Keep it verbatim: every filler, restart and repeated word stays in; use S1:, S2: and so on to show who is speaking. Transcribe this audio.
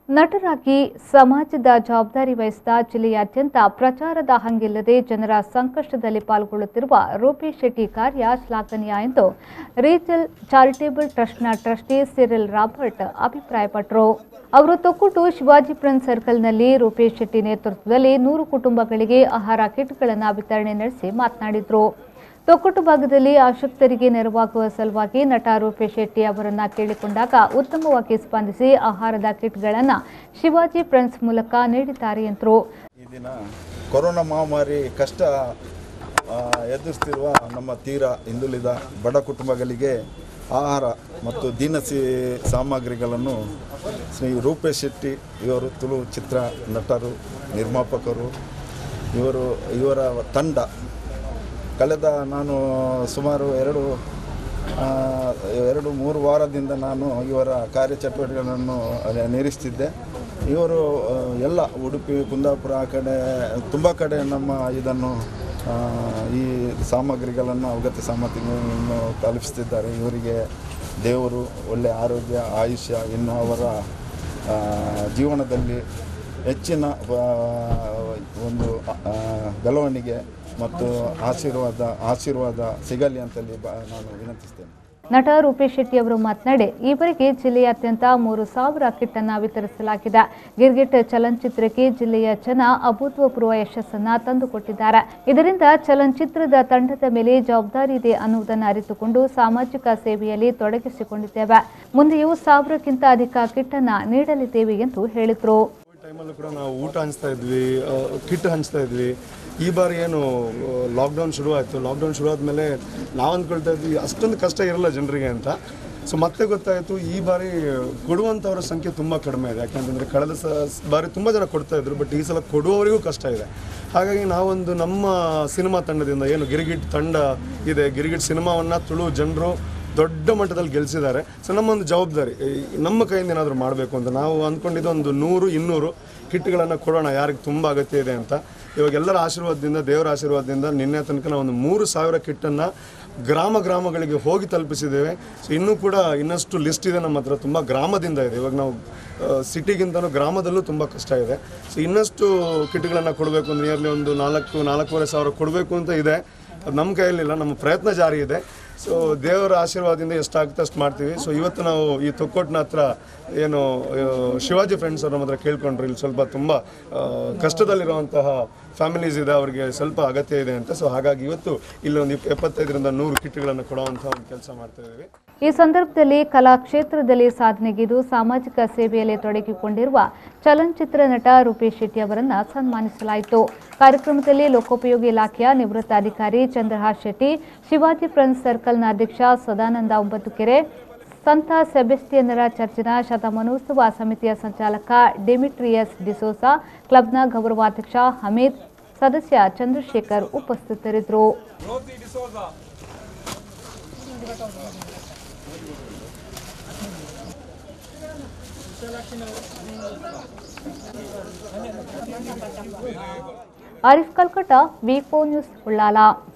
S1: ನಟರಾಗಿ ಸಮಾಜದ ಜವಾಬ್ದಾರಿ ವಹಿಸಿದ ಜಿಲ್ಲೆಯಾದ್ಯಂತ ಪ್ರಚಾರದ ಹಂಗಿಲ್ಲದೆ ಜನರ ಸಂಕಷ್ಟದಲ್ಲಿ ಪಾಲ್ಗೊಳ್ಳುತ್ತಿರುವ ರೂಪೇಶ್ ಶೆಟ್ಟಿ ಕಾರ್ಯ ಶ್ಲಾಘನೀಯ ಎಂದು ರೀಜಲ್ ಚಾರಿಟೇಬಲ್ ಟ್ರಸ್ಟ್ನ ಟ್ರಸ್ಟಿ ಸಿರಿಲ್ ರಾಬರ್ಟ್ ಅಭಿಪ್ರಾಯಪಟ್ಟರು. ಅವರು ತೊಕ್ಕೊಟ್ಟು ಶಿವಾಜಿ ಪ್ರಿನ್ಸ್ ಸರ್ಕಲ್ನಲ್ಲಿ ರೂಪೇಶ್ ಶೆಟ್ಟಿ ನೇತೃತ್ವದಲ್ಲಿ ನೂರು ಕುಟುಂಬಗಳಿಗೆ ಆಹಾರ ಕಿಟ್ಗಳನ್ನು ವಿತರಣೆ ನಡೆಸಿ ಮಾತನಾಡಿದರು. ತೊಕ್ಕೊಟ್ಟು ಭಾಗದಲ್ಲಿ ಆಸಕ್ತರಿಗೆ ನೆರವಾಗುವ ಸಲುವಾಗಿ ನಟ ರೂಪೇಶ್ ಶೆಟ್ಟಿ ಅವರನ್ನ ಕೇಳಿಕೊಂಡಾಗ ಉತ್ತಮವಾಗಿ ಸ್ಪಂದಿಸಿ ಆಹಾರದ ಕಿಟ್ಗಳನ್ನು ಶಿವಾಜಿ ಪ್ರಿನ್ಸ್ ಮೂಲಕ ನೀಡಿದ್ದಾರೆ ಎಂದರು.
S2: ಈ ದಿನ ಕೊರೋನಾ ಮಹಾಮಾರಿ ಕಷ್ಟ ಎದುರಿಸುತ್ತಿರುವ ನಮ್ಮ ತೀರಾ ಹಿಂದುಳಿದ ಬಡ ಕುಟುಂಬಗಳಿಗೆ ಆಹಾರ ಮತ್ತು ದಿನಸಿ ಸಾಮಗ್ರಿಗಳನ್ನು ಶ್ರೀ ರೂಪೇಶ್ ಶೆಟ್ಟಿ ಇವರು ತುಳು ಚಿತ್ರ ನಟರು, ನಿರ್ಮಾಪಕರು, ಇವರು ಇವರ ತಂಡ ಕಳೆದ ನಾನು ಸುಮಾರು ಎರಡು ಎರಡು ಮೂರು ವಾರದಿಂದ ನಾನು ಇವರ ಕಾರ್ಯಚಟುವಟಿಕೆಗಳನ್ನು ನಿರೀಕ್ಷಿಸಿದ್ದೆ. ಇವರು ಎಲ್ಲ ಉಡುಪಿ, ಕುಂದಾಪುರ ಆ ಕಡೆ ತುಂಬ ಕಡೆ ನಮ್ಮ ಇದನ್ನು ಈ ಸಾಮಗ್ರಿಗಳನ್ನು ಅಗತ್ಯ ಸಾಮಗ್ರಿಗಳನ್ನು ತಲುಪಿಸ್ತಿದ್ದಾರೆ. ಇವರಿಗೆ ದೇವರು ಒಳ್ಳೆಯ ಆರೋಗ್ಯ, ಆಯುಷ್ಯ, ಇನ್ನು ಅವರ ಜೀವನದಲ್ಲಿ ಹೆಚ್ಚಿನ ಒಂದು ಬೆಳವಣಿಗೆ ಮತ್ತು ಆಶೀರ್ವಾದ ಆಶೀರ್ವಾದ ಸಿಗಲಿ ಅಂತಲ್ಲಿ ನಾನು ವಿನಂತಿಸ್ತೇನೆ.
S1: ನಟ ರೂಪೇಶ್ ಶೆಟ್ಟಿ ಅವರು ಮಾತನಾಡಿ, ಈವರೆಗೆ ಜಿಲ್ಲೆಯಾದ್ಯಂತ ಮೂರು ಸಾವಿರ ಕಿಟ್ ಅನ್ನು ವಿತರಿಸಲಾಗಿದೆ. ಗಿರ್ಗಿಟ್ ಚಲನಚಿತ್ರಕ್ಕೆ ಜಿಲ್ಲೆಯ ಜನ ಅಭೂತಪೂರ್ವ ಯಶಸ್ಸನ್ನು ತಂದುಕೊಟ್ಟಿದ್ದಾರೆ. ಇದರಿಂದ ಚಲನಚಿತ್ರದ ತಂಡದ ಮೇಲೆ ಜವಾಬ್ದಾರಿ ಇದೆ ಅನ್ನುವುದನ್ನು ಅರಿತುಕೊಂಡು ಸಾಮಾಜಿಕ ಸೇವೆಯಲ್ಲಿ ತೊಡಗಿಸಿಕೊಂಡಿದ್ದೇವೆ. ಮುಂದೆಯೂ ಸಾವಿರಕ್ಕಿಂತ ಅಧಿಕ ಕಿಟ್ ಅನ್ನು ನೀಡಲಿದ್ದೇವೆ ಎಂದು ಹೇಳಿದರು.
S3: ಟೈಮಲ್ಲೂ ಕೂಡ ನಾವು ಊಟ ಹಂಚ್ತಾ ಇದ್ವಿ, ಕಿಟ್ ಹಂಚ್ತಾ ಇದ್ವಿ. ಈ ಬಾರಿ ಏನು ಲಾಕ್ಡೌನ್ ಶುರು ಆಯಿತು, ಲಾಕ್ಡೌನ್ ಶುರು ಆದಮೇಲೆ ನಾವು ಅಂದ್ಕೊಳ್ತಾ ಇದ್ವಿ ಅಷ್ಟೊಂದು ಕಷ್ಟ ಇರಲ್ಲ ಜನರಿಗೆ ಅಂತ. ಸೊ ಮತ್ತೆ ಗೊತ್ತಾಯಿತು ಈ ಬಾರಿ ಕೊಡುವಂಥವ್ರ ಸಂಖ್ಯೆ ತುಂಬ ಕಡಿಮೆ ಇದೆ. ಯಾಕೆಂತಂದರೆ ಕಳೆದ ಸ ಬಾರಿ ತುಂಬ ಜನ ಕೊಡ್ತಾ ಇದ್ರು, ಬಟ್ ಈ ಸಲ ಕೊಡುವವರಿಗೂ ಕಷ್ಟ ಇದೆ. ಹಾಗಾಗಿ ನಾವೊಂದು ನಮ್ಮ ಸಿನಿಮಾ ತಂಡದಿಂದ ಏನು ಗಿರಿಗಿಟ್ ತಂಡ ಇದೆ, ಗಿರಿಗಿಟ್ ಸಿನಿಮಾವನ್ನು ತುಳು ಜನರು ದೊಡ್ಡ ಮಟ್ಟದಲ್ಲಿ ಗೆಲ್ಲಿಸಿದ್ದಾರೆ. ಸೊ ನಮ್ಮೊಂದು ಜವಾಬ್ದಾರಿ ನಮ್ಮ ಕೈಯಿಂದ ಏನಾದರೂ ಮಾಡಬೇಕು ಅಂತ ನಾವು ಅಂದ್ಕೊಂಡಿದ್ದು ಒಂದು ನೂರು ಇನ್ನೂರು ಕಿಟ್ಗಳನ್ನು ಕೊಡೋಣ ಯಾರಿಗೆ ತುಂಬ ಅಗತ್ಯ ಇದೆ ಅಂತ. ಇವಾಗ ಎಲ್ಲರ ಆಶೀರ್ವಾದದಿಂದ, ದೇವರ ಆಶೀರ್ವಾದದಿಂದ ನಿನ್ನೆ ತನಕ ನಾವು ಒಂದು ಮೂರು ಸಾವಿರ ಕಿಟ್ಟನ್ನು ಗ್ರಾಮ ಗ್ರಾಮಗಳಿಗೆ ಹೋಗಿ ತಲುಪಿಸಿದ್ದೇವೆ. ಸೊ ಇನ್ನೂ ಕೂಡ ಇನ್ನಷ್ಟು ಲಿಸ್ಟ್ ಇದೆ ನಮ್ಮ ಹತ್ರ, ತುಂಬ ಗ್ರಾಮದಿಂದ ಇದೆ. ಇವಾಗ ನಾವು ಸಿಟಿಗಿಂತಲೂ ಗ್ರಾಮದಲ್ಲೂ ತುಂಬ ಕಷ್ಟ ಇದೆ. ಸೊ ಇನ್ನಷ್ಟು ಕಿಟ್ಗಳನ್ನು ಕೊಡಬೇಕು ಅಂದರೆ ನಿಯರ್ಲಿ ಒಂದು ನಾಲ್ಕು ನಾಲ್ಕೂವರೆ ಸಾವಿರ ಕೊಡಬೇಕು ಅಂತ ಇದೆ. ಅದು ನಮ್ಮ ಕೈಯಲ್ಲಿಲ್ಲ, ನಮ್ಮ ಪ್ರಯತ್ನ ಜಾರಿ ಇದೆ. ಸೊ ದೇವರ ಆಶೀರ್ವಾದದಿಂದ ಎಷ್ಟಾಗುತ್ತೆ ಅಷ್ಟು ಮಾಡ್ತೀವಿ. ಸೊ ಇವತ್ತು ನಾವು ಈ ತೊಕ್ಕೊಟ್ಟಿನ ಹತ್ರ ಏನು ಶಿವಾಜಿ ಫ್ರೆಂಡ್ಸ್ ಅವ್ರ ನಮ್ಮ ಹತ್ರ ಕೇಳ್ಕೊಂಡ್ರು, ಇಲ್ಲಿ ಸ್ವಲ್ಪ ತುಂಬ ಕಷ್ಟದಲ್ಲಿರುವಂತಹ ಫ್ಯಾಮಿಲೀಸ್ ಇದೆ, ಅವರಿಗೆ ಸ್ವಲ್ಪ ಅಗತ್ಯ ಇದೆ ಅಂತ. ಸೊ ಹಾಗಾಗಿ ಇವತ್ತು ಇಲ್ಲೊಂದು ಎಪ್ಪತ್ತೈದರಿಂದ ನೂರು ಕಿಟ್ಗಳನ್ನು ಕೊಡುವಂಥ ಒಂದು ಕೆಲಸ ಮಾಡ್ತಾ ಇದ್ದೀವಿ.
S1: ಈ ಸಂದರ್ಭದಲ್ಲಿ ಕಲಾ ಕ್ಷೇತ್ರದಲ್ಲಿ ಸಾಧನೆಗಿದು ಸಾಮಾಜಿಕ ಸೇವೆಯಲ್ಲಿ ತೊಡಗಿಕೊಂಡಿರುವ ಚಲನಚಿತ್ರ ನಟ ರೂಪೇಶ್ ಶೆಟ್ಟಿ ಅವರನ್ನು ಸನ್ಮಾನಿಸಲಾಯಿತು. ಕಾರ್ಯಕ್ರಮದಲ್ಲಿ ಲೋಕೋಪಯೋಗಿ ಇಲಾಖೆಯ ನಿವೃತ್ತ ಅಧಿಕಾರಿ ಚಂದ್ರಹಾಸ್ ಶೆಟ್ಟಿ, ಶಿವಾಜಿ ಫ್ರೆಂಡ್ಸ್ ಸರ್ಕಲ್ನ ಅಧ್ಯಕ್ಷ ಸದಾನಂದ ಒಂಬತ್ತುಕೆರೆ, ಸಂತ ಸೆಬೆಸ್ಟಿಯನ್ನರ ಚರ್ಚಿನ ಶತಮಾನೋತ್ಸವ ಸಮಿತಿಯ ಸಂಚಾಲಕ ಡೆಮಿಟ್ರಿಯಸ್ ಡಿಸೋಸಾ, ಕ್ಲಬ್ನ ಗೌರವಾಧ್ಯಕ್ಷ ಹಮೀದ್, ಸದಸ್ಯ ಚಂದ್ರಶೇಖರ್ ಉಪಸ್ಥಿತರಿದ್ದರು. Arif Kalkata, V four news, Ullal.